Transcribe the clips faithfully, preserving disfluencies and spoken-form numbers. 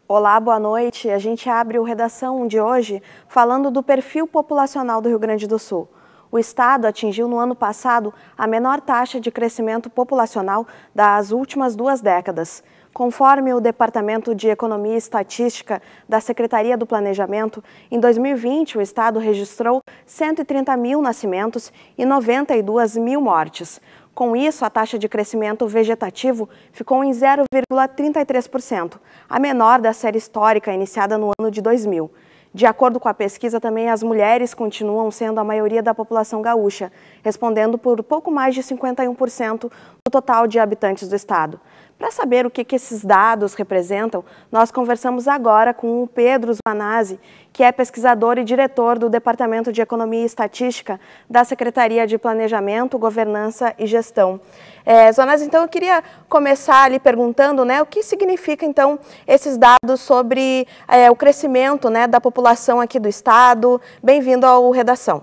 Olá, boa noite. A gente abre o Redação de hoje falando do perfil populacional do Rio Grande do Sul. O estado atingiu no ano passado a menor taxa de crescimento populacional das últimas duas décadas. Conforme o Departamento de Economia e Estatística da Secretaria do Planejamento, em dois mil e vinte o estado registrou cento e trinta mil nascimentos e noventa e duas mil mortes. Com isso, a taxa de crescimento vegetativo ficou em zero vírgula trinta e três por cento, a menor da série histórica iniciada no ano de dois mil. De acordo com a pesquisa, também as mulheres continuam sendo a maioria da população gaúcha, respondendo por pouco mais de cinquenta e um por cento do total de habitantes do estado. Para saber o que, que esses dados representam, nós conversamos agora com o Pedro Zvanazzi, que é pesquisador e diretor do Departamento de Economia e Estatística da Secretaria de Planejamento, Governança e Gestão. É, Zvanazzi, então eu queria começar ali perguntando, né, o que significa então esses dados sobre é, o crescimento, né, da população aqui do estado. Bem-vindo ao Redação.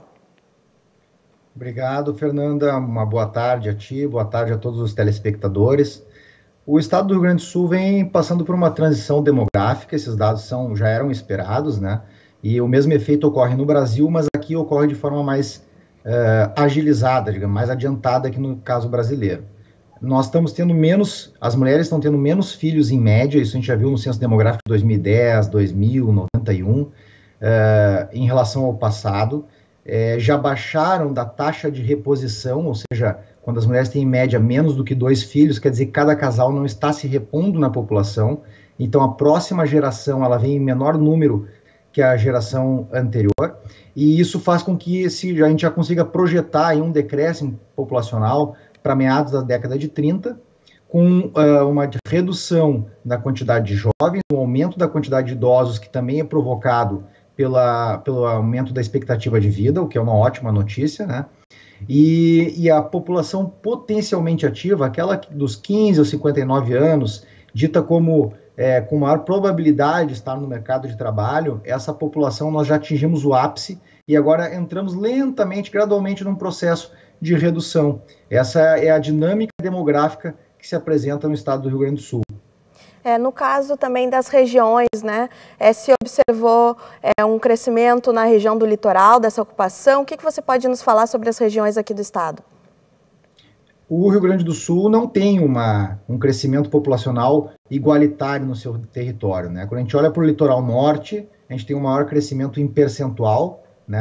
Obrigado, Fernanda. Uma boa tarde a ti, boa tarde a todos os telespectadores. O estado do Rio Grande do Sul vem passando por uma transição demográfica, esses dados são, já eram esperados, né? E o mesmo efeito ocorre no Brasil, mas aqui ocorre de forma mais uh, agilizada, digamos, mais adiantada que no caso brasileiro. Nós estamos tendo menos, as mulheres estão tendo menos filhos em média, isso a gente já viu no Censo Demográfico de dois mil e dez, dois mil, noventa e um, uh, em relação ao passado. Uh, já baixaram da taxa de reposição, ou seja, quando as mulheres têm em média menos do que dois filhos, quer dizer que cada casal não está se repondo na população, então a próxima geração ela vem em menor número que a geração anterior, e isso faz com que esse, a gente já consiga projetar aí um decréscimo populacional para meados da década de trinta, com uh, uma redução da quantidade de jovens, um aumento da quantidade de idosos, que também é provocado pela, pelo aumento da expectativa de vida, o que é uma ótima notícia, né? E, e a população potencialmente ativa, aquela dos quinze aos cinquenta e nove anos, dita como é, com maior probabilidade de estar no mercado de trabalho, essa população nós já atingimos o ápice e agora entramos lentamente, gradualmente, num processo de redução. Essa é a dinâmica demográfica que se apresenta no estado do Rio Grande do Sul. É, no caso também das regiões, né, é, se observou é, um crescimento na região do litoral, dessa ocupação. O que, que você pode nos falar sobre as regiões aqui do estado? O Rio Grande do Sul não tem uma, um crescimento populacional igualitário no seu território, né? Quando a gente olha para o litoral norte, a gente tem um maior crescimento em percentual, né?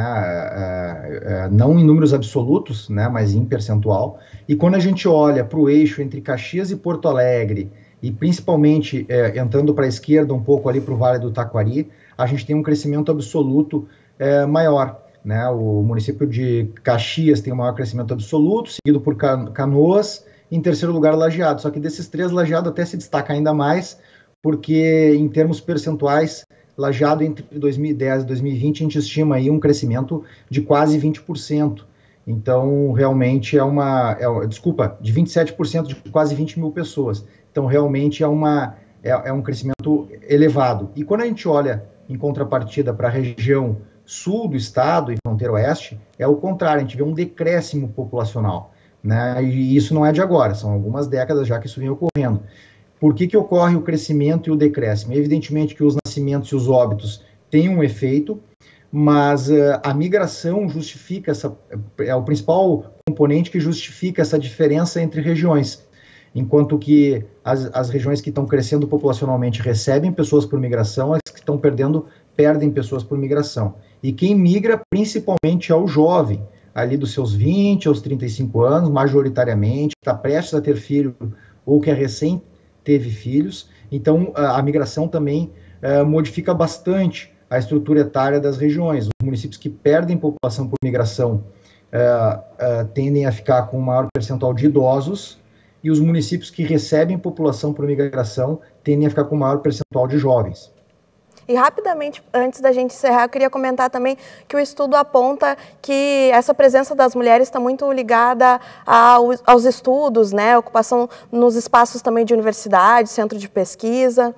É, é, não em números absolutos, né? Mas em percentual. E quando a gente olha para o eixo entre Caxias e Porto Alegre, e principalmente é, entrando para a esquerda um pouco ali para o Vale do Taquari, a gente tem um crescimento absoluto é, maior, né? O município de Caxias tem o maior crescimento absoluto, seguido por Canoas, em terceiro lugar Lajeado, só que desses três Lajeado até se destaca ainda mais, porque em termos percentuais, Lajeado entre dois mil e dez e dois mil e vinte a gente estima aí um crescimento de quase vinte por cento, então realmente é uma, é, desculpa, de vinte e sete por cento de quase vinte mil pessoas. Então, realmente é, uma, é, é um crescimento elevado. E quando a gente olha, em contrapartida, para a região sul do estado e fronteira oeste, é o contrário, a gente vê um decréscimo populacional, né? E isso não é de agora, são algumas décadas já que isso vem ocorrendo. Por que que ocorre o crescimento e o decréscimo? Evidentemente que os nascimentos e os óbitos têm um efeito, mas uh, a migração justifica, essa, é o principal componente que justifica essa diferença entre regiões. Enquanto que as, as regiões que estão crescendo populacionalmente recebem pessoas por migração, as que estão perdendo, perdem pessoas por migração. E quem migra principalmente é o jovem, ali dos seus vinte aos trinta e cinco anos, majoritariamente, que está prestes a ter filho ou que é recém teve filhos. Então, a, a migração também uh, modifica bastante a estrutura etária das regiões. Os municípios que perdem população por migração uh, uh, tendem a ficar com um maior percentual de idosos, e os municípios que recebem população por migração tendem a ficar com maior percentual de jovens. E rapidamente, antes da gente encerrar, eu queria comentar também que o estudo aponta que essa presença das mulheres está muito ligada ao, aos estudos, né? Ocupação nos espaços também de universidade, centro de pesquisa.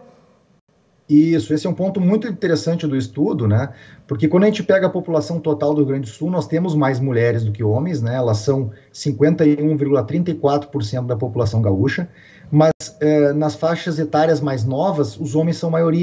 Isso, esse é um ponto muito interessante do estudo, né? Porque quando a gente pega a população total do Rio Grande do Sul, nós temos mais mulheres do que homens, né? Elas são cinquenta e um vírgula trinta e quatro por cento da população gaúcha, mas eh, nas faixas etárias mais novas, os homens são maioria,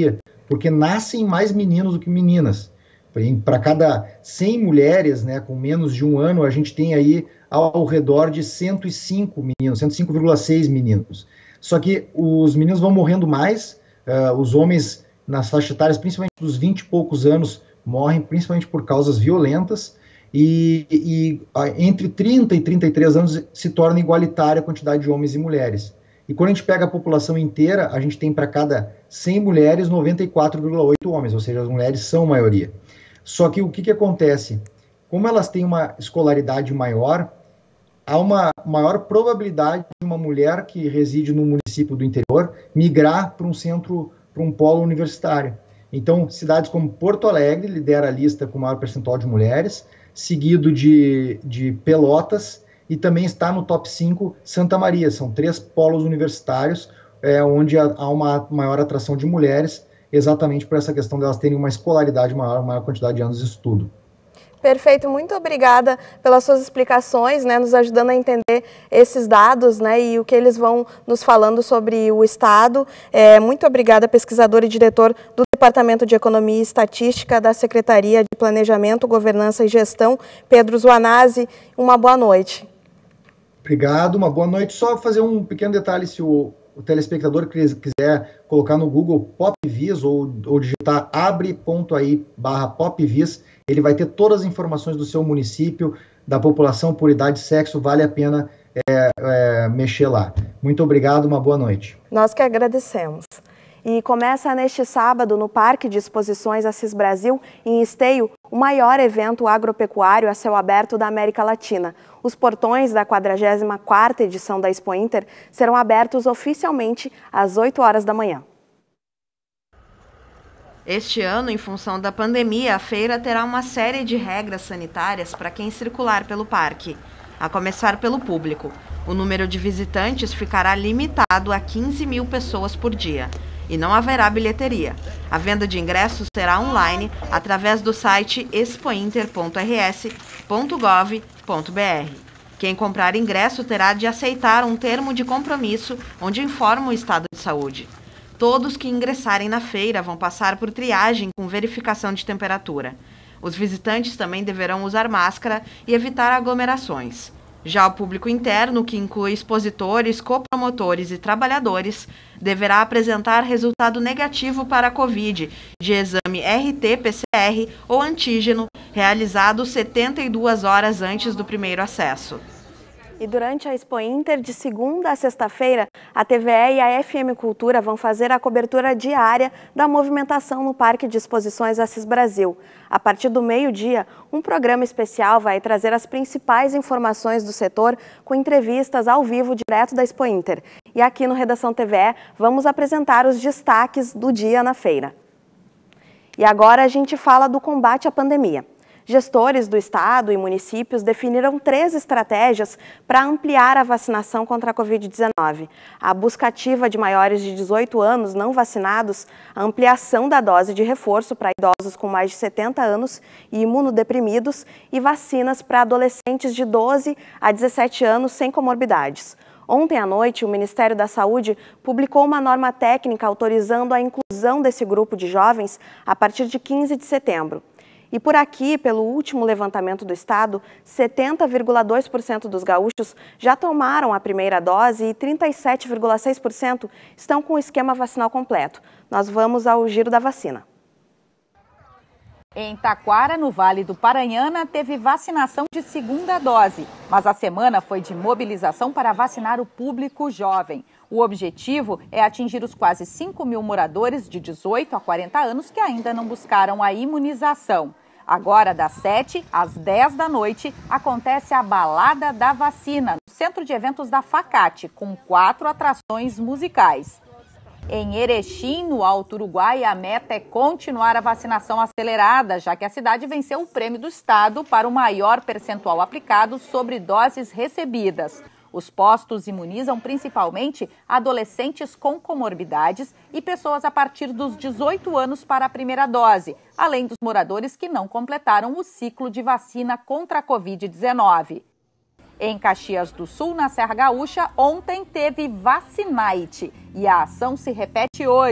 porque nascem mais meninos do que meninas. Para cada cem mulheres, né, com menos de um ano, a gente tem aí ao, ao redor de cento e cinco meninos, cento e cinco vírgula seis meninos. Só que os meninos vão morrendo mais, uh, os homens nas faixas etárias, principalmente dos vinte e poucos anos, morrem principalmente por causas violentas, e, e uh, entre trinta e trinta e três anos se torna igualitária a quantidade de homens e mulheres. E quando a gente pega a população inteira, a gente tem para cada cem mulheres, noventa e quatro vírgula oito homens, ou seja, as mulheres são maioria. Só que o que, que acontece? Como elas têm uma escolaridade maior, há uma maior probabilidade de uma mulher que reside no município do interior migrar para um centro, para um polo universitário. Então, cidades como Porto Alegre lidera a lista com maior percentual de mulheres, seguido de, de Pelotas, e também está no top cinco Santa Maria. São três polos universitários é, onde há uma maior atração de mulheres, exatamente por essa questão de elas terem uma escolaridade maior, maior quantidade de anos de estudo. Perfeito, muito obrigada pelas suas explicações, né, nos ajudando a entender esses dados, né, e o que eles vão nos falando sobre o Estado. É, muito obrigada, pesquisador e diretor do Departamento de Economia e Estatística da Secretaria de Planejamento, Governança e Gestão, Pedro Zuanazzi. Uma boa noite. Obrigado, uma boa noite. Só fazer um pequeno detalhe, se o o telespectador quiser colocar no Google PopVis ou, ou digitar abre.ai barra PopVis, ele vai ter todas as informações do seu município, da população por idade e sexo, vale a pena é, é, mexer lá. Muito obrigado, uma boa noite. Nós que agradecemos. E começa neste sábado, no Parque de Exposições Assis Brasil, em Esteio, o maior evento agropecuário a céu aberto da América Latina. Os portões da quadragésima quarta edição da Expo Inter serão abertos oficialmente às oito horas da manhã. Este ano, em função da pandemia, a feira terá uma série de regras sanitárias para quem circular pelo parque, a começar pelo público. O número de visitantes ficará limitado a quinze mil pessoas por dia. E não haverá bilheteria. A venda de ingressos será online através do site expointer ponto r s ponto gov ponto b r. Quem comprar ingresso terá de aceitar um termo de compromisso onde informa o estado de saúde. Todos que ingressarem na feira vão passar por triagem com verificação de temperatura. Os visitantes também deverão usar máscara e evitar aglomerações. Já o público interno, que inclui expositores, copromotores e trabalhadores, deverá apresentar resultado negativo para a Covid, de exame R T P C R ou antígeno, realizado setenta e duas horas antes do primeiro acesso. E durante a Expo Inter, de segunda a sexta-feira, a T V E e a F M Cultura vão fazer a cobertura diária da movimentação no Parque de Exposições Assis Brasil. A partir do meio-dia, um programa especial vai trazer as principais informações do setor com entrevistas ao vivo direto da Expo Inter. E aqui no Redação T V E, vamos apresentar os destaques do dia na feira. E agora a gente fala do combate à pandemia. Gestores do estado e municípios definiram três estratégias para ampliar a vacinação contra a Covid dezenove. A busca ativa de maiores de dezoito anos não vacinados, a ampliação da dose de reforço para idosos com mais de setenta anos e imunodeprimidos e vacinas para adolescentes de doze a dezessete anos sem comorbidades. Ontem à noite, o Ministério da Saúde publicou uma norma técnica autorizando a inclusão desse grupo de jovens a partir de quinze de setembro. E por aqui, pelo último levantamento do estado, setenta vírgula dois por cento dos gaúchos já tomaram a primeira dose e trinta e sete vírgula seis por cento estão com o esquema vacinal completo. Nós vamos ao giro da vacina. Em Taquara, no Vale do Paranhana, teve vacinação de segunda dose, mas a semana foi de mobilização para vacinar o público jovem. O objetivo é atingir os quase cinco mil moradores de dezoito a quarenta anos que ainda não buscaram a imunização. Agora, das sete às dez da noite, acontece a Balada da Vacina, no Centro de Eventos da Facate, com quatro atrações musicais. Em Erechim, no Alto Uruguai, a meta é continuar a vacinação acelerada, já que a cidade venceu o prêmio do estado para o maior percentual aplicado sobre doses recebidas. Os postos imunizam principalmente adolescentes com comorbidades e pessoas a partir dos dezoito anos para a primeira dose, além dos moradores que não completaram o ciclo de vacina contra a Covid dezenove. Em Caxias do Sul, na Serra Gaúcha, ontem teve Vacinite e a ação se repete hoje.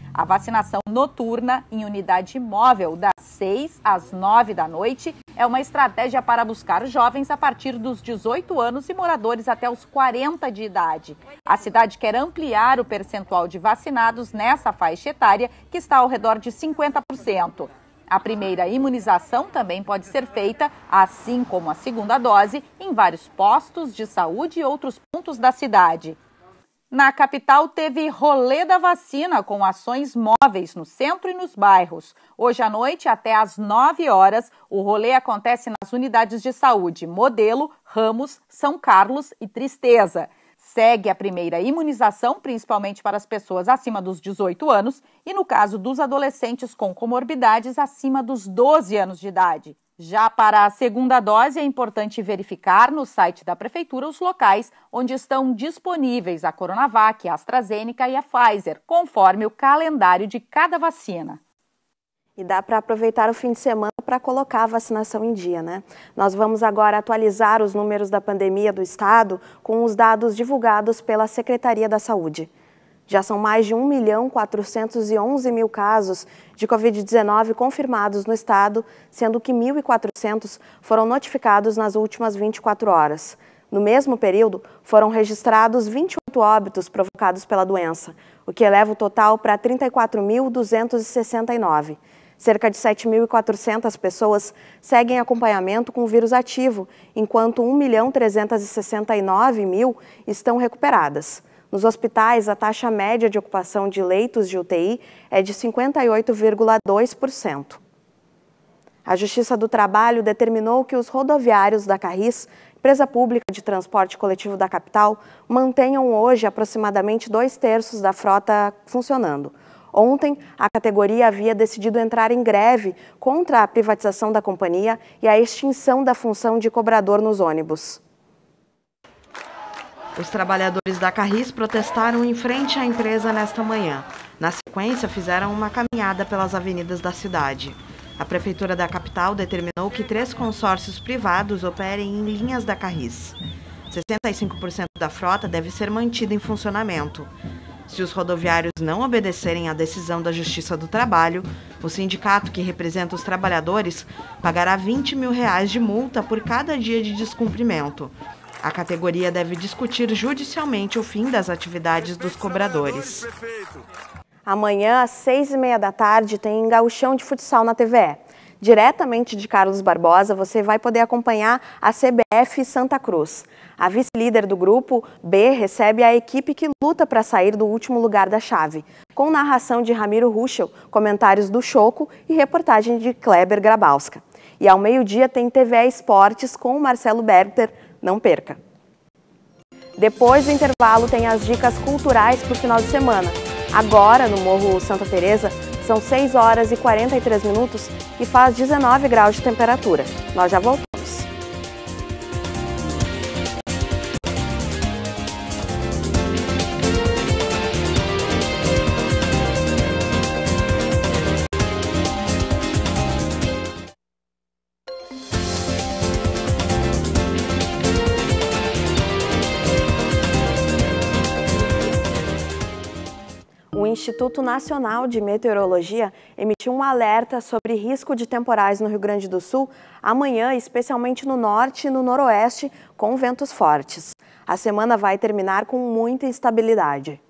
A vacinação noturna em unidade móvel das seis às nove da noite é uma estratégia para buscar jovens a partir dos dezoito anos e moradores até os quarenta de idade. A cidade quer ampliar o percentual de vacinados nessa faixa etária, que está ao redor de cinquenta por cento. A primeira imunização também pode ser feita, assim como a segunda dose, em vários postos de saúde e outros pontos da cidade. Na capital, teve rolê da vacina com ações móveis no centro e nos bairros. Hoje à noite, até às nove horas, o rolê acontece nas unidades de saúde Modelo, Ramos, São Carlos e Tristeza. Segue a primeira imunização, principalmente para as pessoas acima dos dezoito anos e, no caso dos adolescentes com comorbidades, acima dos doze anos de idade. Já para a segunda dose, é importante verificar no site da Prefeitura os locais onde estão disponíveis a Coronavac, a AstraZeneca e a Pfizer, conforme o calendário de cada vacina. E dá para aproveitar o fim de semana para colocar a vacinação em dia, né? Nós vamos agora atualizar os números da pandemia do estado com os dados divulgados pela Secretaria da Saúde. Já são mais de um milhão quatrocentos e onze mil casos de covid dezenove confirmados no estado, sendo que mil e quatrocentos foram notificados nas últimas vinte e quatro horas. No mesmo período, foram registrados vinte e oito óbitos provocados pela doença, o que eleva o total para trinta e quatro mil duzentos e sessenta e nove. Cerca de sete mil e quatrocentas pessoas seguem acompanhamento com o vírus ativo, enquanto um milhão trezentos e sessenta e nove mil estão recuperadas. Nos hospitais, a taxa média de ocupação de leitos de U T I é de cinquenta e oito vírgula dois por cento. A Justiça do Trabalho determinou que os rodoviários da Carris, empresa pública de transporte coletivo da capital, mantenham hoje aproximadamente dois terços da frota funcionando. Ontem, a categoria havia decidido entrar em greve contra a privatização da companhia e a extinção da função de cobrador nos ônibus. Os trabalhadores da Carris protestaram em frente à empresa nesta manhã. Na sequência, fizeram uma caminhada pelas avenidas da cidade. A Prefeitura da capital determinou que três consórcios privados operem em linhas da Carris. sessenta e cinco por cento da frota deve ser mantida em funcionamento. Se os rodoviários não obedecerem à decisão da Justiça do Trabalho, o sindicato que representa os trabalhadores pagará vinte mil reais de multa por cada dia de descumprimento. A categoria deve discutir judicialmente o fim das atividades dos cobradores. Amanhã, às seis e meia da tarde, tem gauchão de futsal na T V E. Diretamente de Carlos Barbosa, você vai poder acompanhar a C B F Santa Cruz. A vice-líder do grupo B recebe a equipe que luta para sair do último lugar da chave, com narração de Ramiro Ruschel, comentários do Choco e reportagem de Kleber Grabowska. E ao meio-dia tem T V E Esportes com o Marcelo Berter. Não perca! Depois do intervalo tem as dicas culturais para o final de semana. Agora, no Morro Santa Teresa, são seis horas e quarenta e três minutos e faz dezenove graus de temperatura. Nós já voltamos. O Instituto Nacional de Meteorologia emitiu um alerta sobre risco de temporais no Rio Grande do Sul amanhã, especialmente no norte e no noroeste, com ventos fortes. A semana vai terminar com muita instabilidade.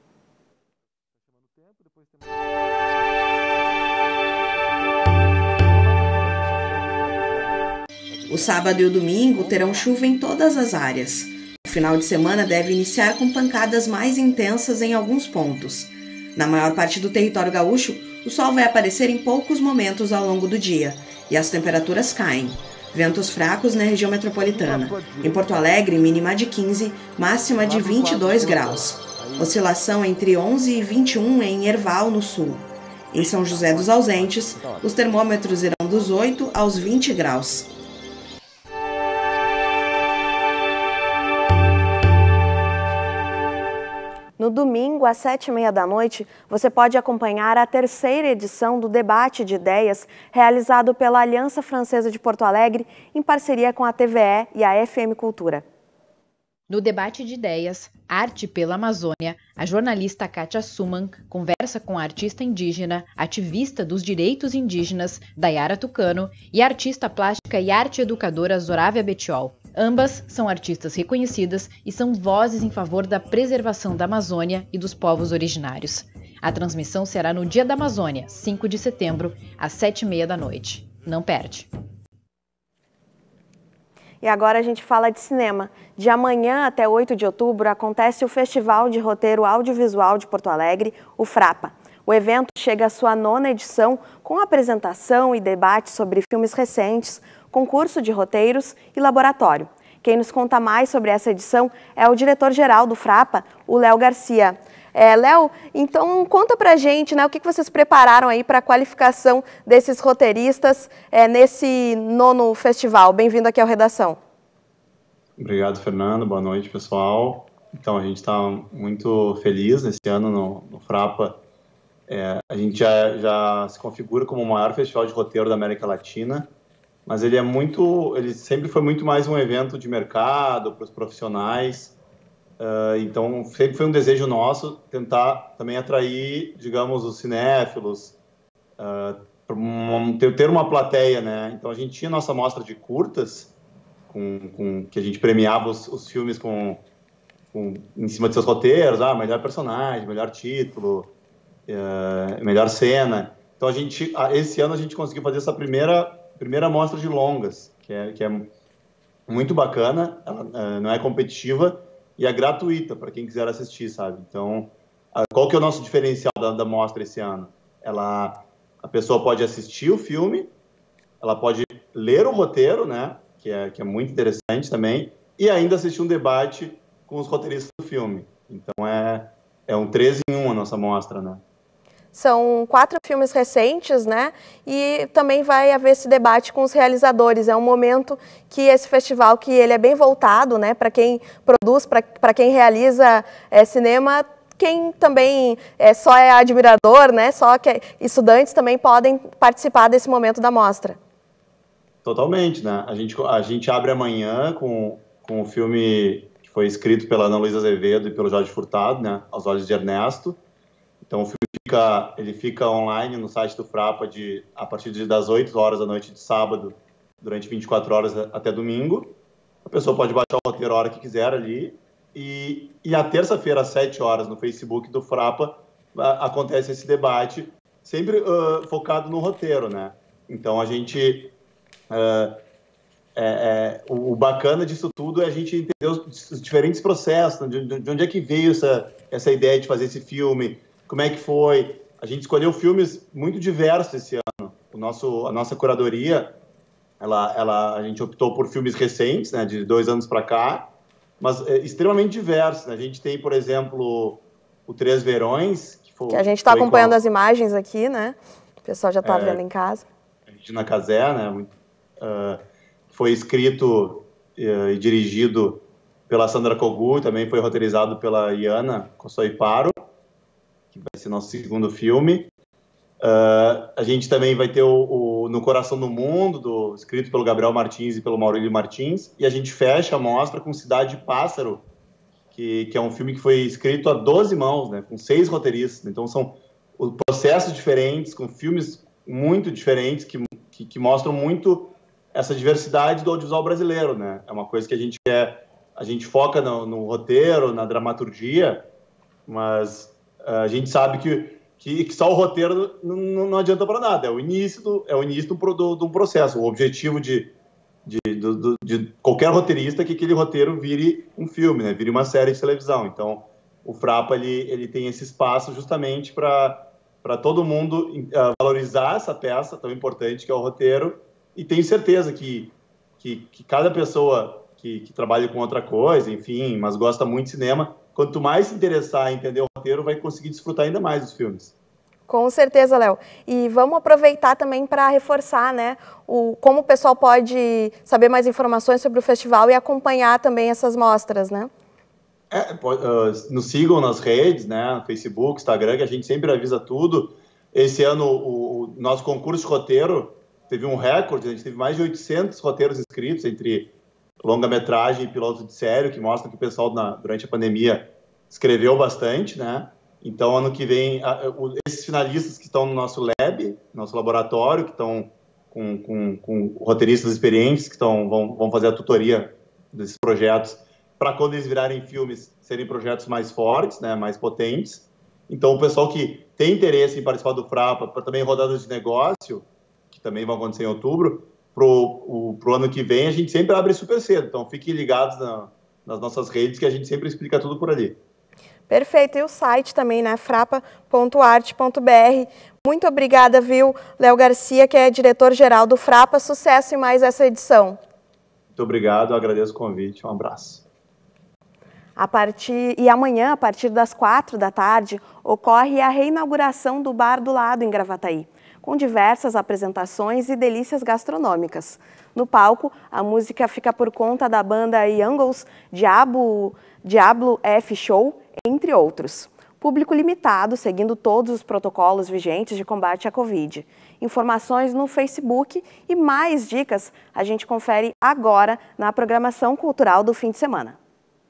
O sábado e o domingo terão chuva em todas as áreas. O final de semana deve iniciar com pancadas mais intensas em alguns pontos. Na maior parte do território gaúcho, o sol vai aparecer em poucos momentos ao longo do dia e as temperaturas caem. Ventos fracos na região metropolitana. Em Porto Alegre, mínima de quinze, máxima de vinte e dois graus. Oscilação entre onze e vinte e um em Erval, no sul. Em São José dos Ausentes, os termômetros irão dos oito aos vinte graus. No domingo, às sete e meia da noite, você pode acompanhar a terceira edição do Debate de Ideias, realizado pela Aliança Francesa de Porto Alegre, em parceria com a T V E e a F M Cultura. No debate de ideias, Arte pela Amazônia, a jornalista Kátia Suman conversa com a artista indígena, ativista dos direitos indígenas, Dayara Tucano, e a artista plástica e arte educadora Zorávia Betiol. Ambas são artistas reconhecidas e são vozes em favor da preservação da Amazônia e dos povos originários. A transmissão será no Dia da Amazônia, cinco de setembro, às sete e meia da noite. Não perde! E agora a gente fala de cinema. De amanhã até oito de outubro acontece o Festival de Roteiro Audiovisual de Porto Alegre, o FRAPA. O evento chega à sua nona edição com apresentação e debate sobre filmes recentes, concurso de roteiros e laboratório. Quem nos conta mais sobre essa edição é o diretor-geral do FRAPA, o Léo Garcia. É, Léo, então conta pra gente, né, o que vocês prepararam aí para a qualificação desses roteiristas é, nesse nono festival. Bem-vindo aqui ao Redação. Obrigado, Fernando. Boa noite, pessoal. Então, a gente está muito feliz nesse ano no, no FRAPA. É, a gente já, já se configura como o maior festival de roteiro da América Latina, mas ele é muito, ele sempre foi muito mais um evento de mercado para os profissionais. Uh, então, sempre foi um desejo nosso tentar também atrair, digamos, os cinéfilos, uh, um, ter, ter uma plateia, né? Então, a gente tinha nossa mostra de curtas, com, com, que a gente premiava os, os filmes com, com, em cima de seus roteiros, ah, melhor personagem, melhor título, uh, melhor cena. Então, a gente, esse ano a gente conseguiu fazer essa primeira, primeira mostra de longas, que é, que é muito bacana, ela uh, não é competitiva, e é gratuita para quem quiser assistir, sabe? Então, qual que é o nosso diferencial da, da mostra esse ano? Ela, a pessoa pode assistir o filme, ela pode ler o roteiro, né? Que é, que é muito interessante também, e ainda assistir um debate com os roteiristas do filme. Então, é, é um três em um a nossa mostra, né? São quatro filmes recentes, né? E também vai haver esse debate com os realizadores. É um momento que esse festival, que ele é bem voltado, né? Para quem produz, para quem realiza é, cinema, quem também é, só é admirador, né? Só que estudantes também podem participar desse momento da mostra. Totalmente, né? A gente, a gente abre amanhã com, com o filme que foi escrito pela Ana Luísa Azevedo e pelo Jorge Furtado, né? Aos Olhos de Ernesto. Então, o filme fica, ele fica online no site do FRAPA de, a partir de, das oito horas da noite de sábado, durante vinte e quatro horas até domingo. A pessoa pode baixar o roteiro a hora que quiser ali. E, e a terça-feira, às sete horas, no Facebook do FRAPA, a, acontece esse debate, sempre uh, focado no roteiro, né? Então, a gente... Uh, é, é, o, o bacana disso tudo é a gente entender os, os diferentes processos, de, de onde é que veio essa, essa ideia de fazer esse filme, como é que foi. A gente escolheu filmes muito diversos esse ano. O nosso, a nossa curadoria, ela, ela, a gente optou por filmes recentes, né, de dois anos para cá, mas é, extremamente diversos. Né? A gente tem, por exemplo, o Três Verões. Que, foi, que a gente está acompanhando a... as imagens aqui, né? O pessoal já está é, vendo em casa. Regina Casé, né? Uh, foi escrito uh, e dirigido pela Sandra Kogu, também foi roteirizado pela Iana Kossoiparo, que vai ser nosso segundo filme. Uh, a gente também vai ter o, o No Coração do Mundo, do, escrito pelo Gabriel Martins e pelo Maurílio Martins, e a gente fecha a mostra com Cidade de Pássaro, que, que é um filme que foi escrito a doze mãos, né, com seis roteiristas. Então são processos diferentes, com filmes muito diferentes, que, que, que mostram muito essa diversidade do audiovisual brasileiro, né? É uma coisa que a gente quer, a gente foca no, no roteiro, na dramaturgia, mas a gente sabe que, que, que só o roteiro não, não adianta para nada. É o início do, é o início do, do, do processo. O objetivo de, de, do, de qualquer roteirista é que aquele roteiro vire um filme, né? Vire uma série de televisão. Então, o FRAPA ele, ele tem esse espaço justamente para para todo mundo uh, valorizar essa peça tão importante que é o roteiro. E tenho certeza que, que, que cada pessoa que, que trabalha com outra coisa, enfim, mas gosta muito de cinema, quanto mais se interessar em entender o roteiro, vai conseguir desfrutar ainda mais dos filmes. Com certeza, Léo. E vamos aproveitar também para reforçar, né, o, como o pessoal pode saber mais informações sobre o festival e acompanhar também essas mostras, né? É, uh, nos sigam nas redes, né, Facebook, Instagram, que a gente sempre avisa tudo. Esse ano, o, o nosso concurso de roteiro teve um recorde, a gente teve mais de oitocentos roteiros inscritos entre longa-metragem Piloto de Sério, que mostra que o pessoal na, durante a pandemia escreveu bastante, né? Então, ano que vem, a, o, esses finalistas que estão no nosso lab, nosso laboratório, que estão com, com, com roteiristas experientes, que estão, vão, vão fazer a tutoria desses projetos, para quando eles virarem filmes, serem projetos mais fortes, né, mais potentes. Então, o pessoal que tem interesse em participar do Frapa, para também rodadas de negócio, que também vão acontecer em outubro, para o ano que vem, a gente sempre abre super cedo. Então, fiquem ligados na, nas nossas redes, que a gente sempre explica tudo por ali. Perfeito. E o site também, né? frapa ponto arte ponto br. Muito obrigada, viu, Léo Garcia, que é diretor-geral do Frapa. Sucesso em mais essa edição. Muito obrigado, agradeço o convite. Um abraço. A partir, e amanhã, a partir das quatro da tarde, ocorre a reinauguração do Bar do Lado, em Gravataí, com diversas apresentações e delícias gastronômicas. No palco, a música fica por conta da banda Youngles, Diablo, Diablo F Show, entre outros. Público limitado, seguindo todos os protocolos vigentes de combate à Covid. Informações no Facebook e mais dicas a gente confere agora na programação cultural do fim de semana.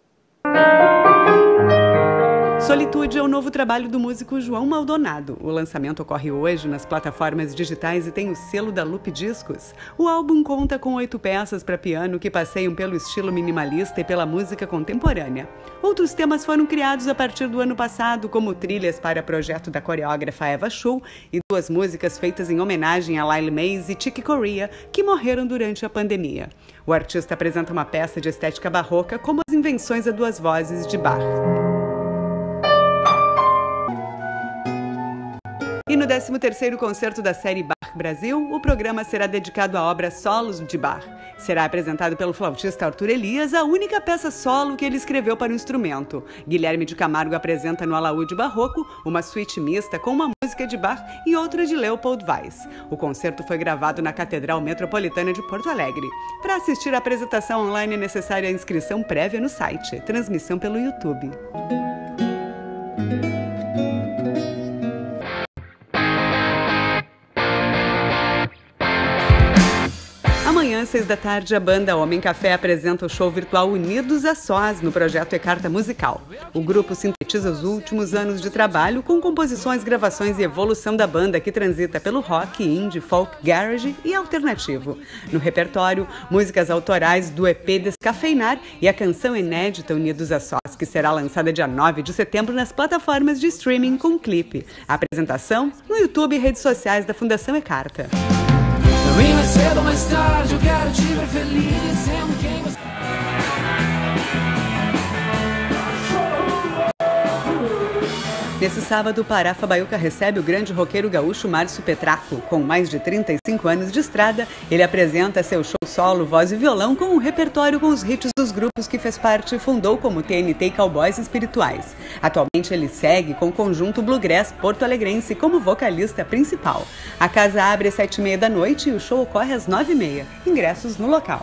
Solitude é o novo trabalho do músico João Maldonado. O lançamento ocorre hoje nas plataformas digitais e tem o selo da Loop Discos. O álbum conta com oito peças para piano que passeiam pelo estilo minimalista e pela música contemporânea. Outros temas foram criados a partir do ano passado, como trilhas para projeto da coreógrafa Eva Show e duas músicas feitas em homenagem a Lyle Mays e Chick Corea, que morreram durante a pandemia. O artista apresenta uma peça de estética barroca, como as invenções a duas vozes de Bach. E no décimo terceiro concerto da série Bach Brasil, o programa será dedicado à obra Solos de Bach. Será apresentado pelo flautista Arthur Elias a única peça solo que ele escreveu para o instrumento. Guilherme de Camargo apresenta no alaúde barroco uma suíte mista com uma música de Bach e outra de Leopold Weiss. O concerto foi gravado na Catedral Metropolitana de Porto Alegre. Para assistir à apresentação online é necessária a inscrição prévia no site. Transmissão pelo YouTube. Amanhã, às seis da tarde, a banda Homem Café apresenta o show virtual Unidos a Sós no projeto E-Carta Musical. O grupo sintetiza os últimos anos de trabalho com composições, gravações e evolução da banda que transita pelo rock, indie, folk, garage e alternativo. No repertório, músicas autorais do E P Descafeinar e a canção inédita Unidos a Sós, que será lançada dia nove de setembro nas plataformas de streaming com clipe. A apresentação no YouTube e redes sociais da Fundação E-Carta. Mais cedo ou mais tarde, eu quero te ver feliz, sendo quem você... Nesse sábado, o Parafa Baiuca recebe o grande roqueiro gaúcho Márcio Petracco. Com mais de trinta e cinco anos de estrada, ele apresenta seu show solo, voz e violão com um repertório com os hits dos grupos que fez parte e fundou como T N T e Cowboys Espirituais. Atualmente, ele segue com o conjunto Bluegrass Porto Alegrense como vocalista principal. A casa abre às sete e meia da noite e o show ocorre às nove e meia. Ingressos no local.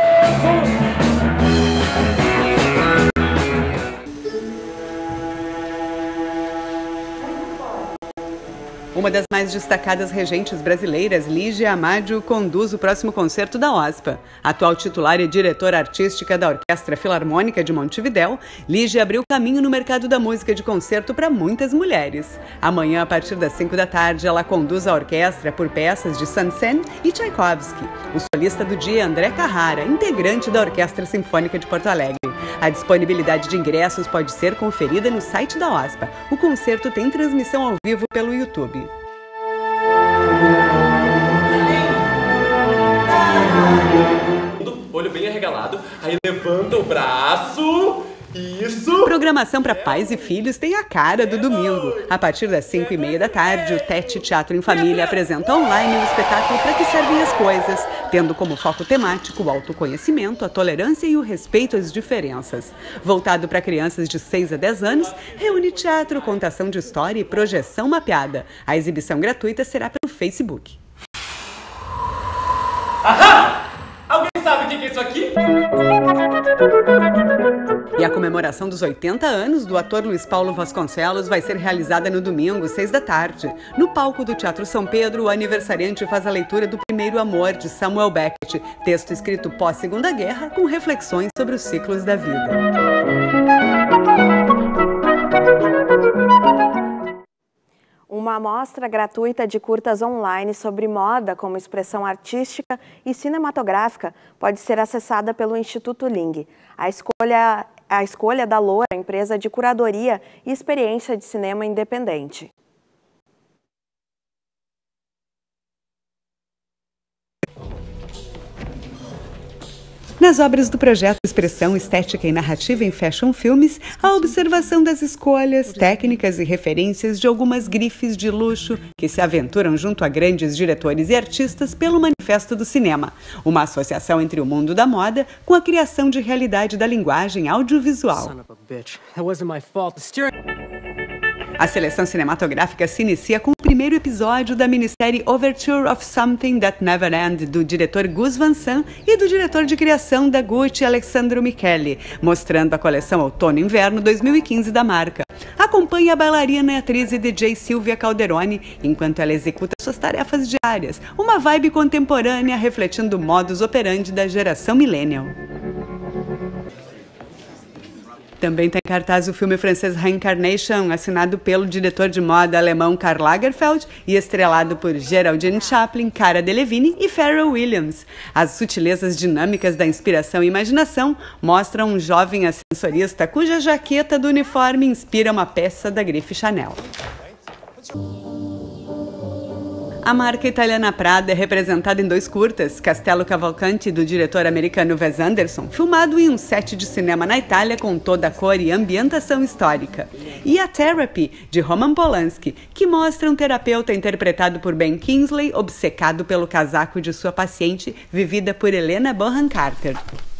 Uma das mais destacadas regentes brasileiras, Lígia Amádio, conduz o próximo concerto da OSPA. Atual titular e diretora artística da Orquestra Filarmônica de Montevidéu, Lígia abriu caminho no mercado da música de concerto para muitas mulheres. Amanhã, a partir das cinco da tarde, ela conduz a orquestra por peças de Saint-Saëns e Tchaikovsky. O solista do dia é André Carrara, integrante da Orquestra Sinfônica de Porto Alegre. A disponibilidade de ingressos pode ser conferida no site da OSPA. O concerto tem transmissão ao vivo pelo YouTube. Olho bem arregalado, aí levanta o braço, isso! Programação para pais e filhos tem a cara do domingo. A partir das cinco e meia da tarde, o Tete Teatro em Família apresenta online um espetáculo Para Que Servem as Coisas, tendo como foco temático o autoconhecimento, a tolerância e o respeito às diferenças. Voltado para crianças de seis a dez anos, reúne teatro, contação de história e projeção mapeada. A exibição gratuita será pelo Facebook. Ahá! Alguém sabe o que é isso aqui? E a comemoração dos oitenta anos do ator Luiz Paulo Vasconcelos vai ser realizada no domingo, seis da tarde. No palco do Teatro São Pedro, o aniversariante faz a leitura do Primeiro Amor, de Samuel Beckett, texto escrito pós-Segunda Guerra, com reflexões sobre os ciclos da vida. Uma amostra gratuita de curtas online sobre moda como expressão artística e cinematográfica pode ser acessada pelo Instituto Ling. A escolha, a escolha da Loura, empresa de curadoria e experiência de cinema independente. Nas obras do projeto Expressão Estética e Narrativa em Fashion Filmes, a observação das escolhas, técnicas e referências de algumas grifes de luxo que se aventuram junto a grandes diretores e artistas pelo Manifesto do Cinema, uma associação entre o mundo da moda com a criação de realidade da linguagem audiovisual. A seleção cinematográfica se inicia com o primeiro episódio da minissérie Overture of Something That Never Ends, do diretor Gus Van Sant e do diretor de criação da Gucci, Alessandro Michele, mostrando a coleção Outono-Inverno dois mil e quinze da marca. Acompanhe a bailarina e atriz e D J Silvia Calderoni enquanto ela executa suas tarefas diárias, uma vibe contemporânea refletindo o modus operandi da geração millennial. Também está em cartaz o filme francês Reincarnation, assinado pelo diretor de moda alemão Karl Lagerfeld e estrelado por Geraldine Chaplin, Cara Delevingne e Pharrell Williams. As sutilezas dinâmicas da inspiração e imaginação mostram um jovem ascensorista cuja jaqueta do uniforme inspira uma peça da grife Chanel. A marca italiana Prada é representada em dois curtas, Castello Cavalcanti, do diretor americano Wes Anderson, filmado em um set de cinema na Itália com toda a cor e ambientação histórica, e A Therapy, de Roman Polanski, que mostra um terapeuta interpretado por Ben Kingsley, obcecado pelo casaco de sua paciente, vivida por Helena Bonham Carter.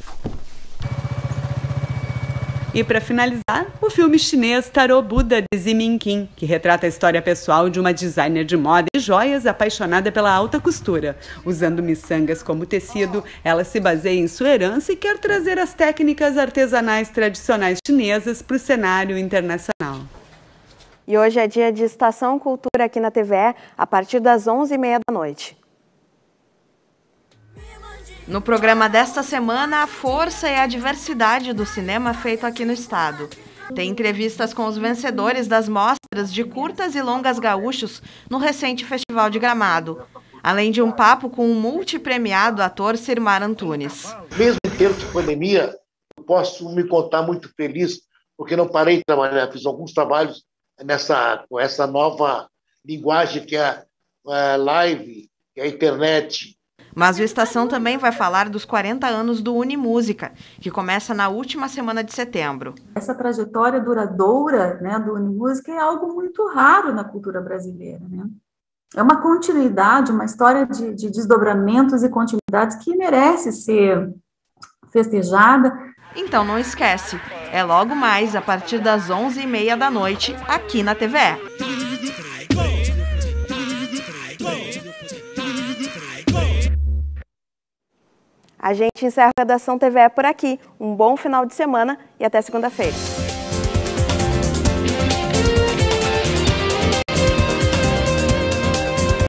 E para finalizar, o filme chinês Tarô Buda, de Zimin Kim, que retrata a história pessoal de uma designer de moda e joias apaixonada pela alta costura. Usando miçangas como tecido, ela se baseia em sua herança e quer trazer as técnicas artesanais tradicionais chinesas para o cenário internacional. E hoje é dia de Estação Cultura aqui na T V E, a partir das onze e meia da noite. No programa desta semana, a força e a diversidade do cinema feito aqui no estado. Tem entrevistas com os vencedores das mostras de curtas e longas gaúchos no recente Festival de Gramado. Além de um papo com o multipremiado ator Sirmar Antunes. Mesmo em tempo de pandemia, eu posso me contar muito feliz, porque não parei de trabalhar. Fiz alguns trabalhos nessa, com essa nova linguagem que é a live, que é a internet. Mas o Estação também vai falar dos quarenta anos do Unimúsica, que começa na última semana de setembro. Essa trajetória duradoura, né, do Unimúsica é algo muito raro na cultura brasileira, né? É uma continuidade, uma história de, de desdobramentos e continuidades que merece ser festejada. Então não esquece, é logo mais a partir das onze e meia da noite aqui na T V E. A gente encerra a redação T V E por aqui. Um bom final de semana e até segunda-feira.